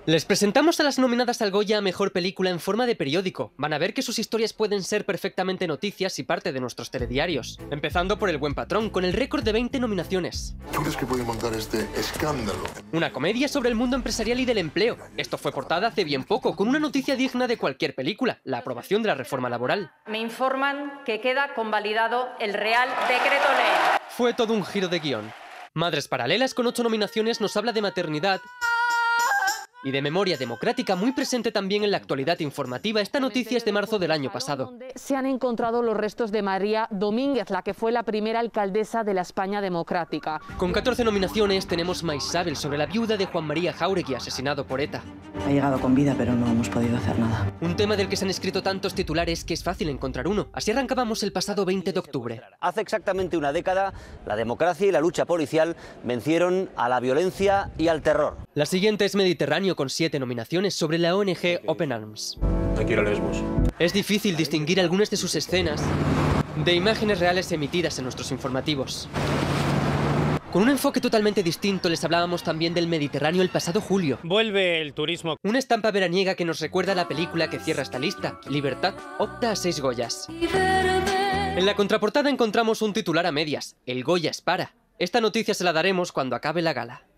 Les presentamos a las nominadas al Goya a Mejor Película en forma de periódico. Van a ver que sus historias pueden ser perfectamente noticias y parte de nuestros telediarios. Empezando por El Buen Patrón, con el récord de 20 nominaciones. ¿Tú crees que puede montar este escándalo? Una comedia sobre el mundo empresarial y del empleo. Esto fue portada hace bien poco, con una noticia digna de cualquier película, la aprobación de la reforma laboral. Me informan que queda convalidado el Real Decreto Ley. Fue todo un giro de guión. Madres Paralelas, con 8 nominaciones, nos habla de maternidad y de memoria democrática, muy presente también en la actualidad informativa. Esta noticia es de marzo del año pasado. Se han encontrado los restos de María Domínguez, la que fue la primera alcaldesa de la España democrática. Con 14 nominaciones tenemos Maisabel, sobre la viuda de Juan María Jáuregui, asesinado por ETA. Ha llegado con vida, pero no hemos podido hacer nada. Un tema del que se han escrito tantos titulares que es fácil encontrar uno. Así arrancábamos el pasado 20 de octubre. Hace exactamente una década, la democracia y la lucha policial vencieron a la violencia y al terror. La siguiente es Mediterráneo, con 7 nominaciones, sobre la ONG Open Arms. No quiero Lesbos. Es difícil distinguir algunas de sus escenas de imágenes reales emitidas en nuestros informativos. Con un enfoque totalmente distinto, les hablábamos también del Mediterráneo el pasado julio. Vuelve el turismo. Una estampa veraniega que nos recuerda a la película que cierra esta lista. Libertad opta a 6 Goyas. En la contraportada encontramos un titular a medias: el Goya es para. Esta noticia se la daremos cuando acabe la gala.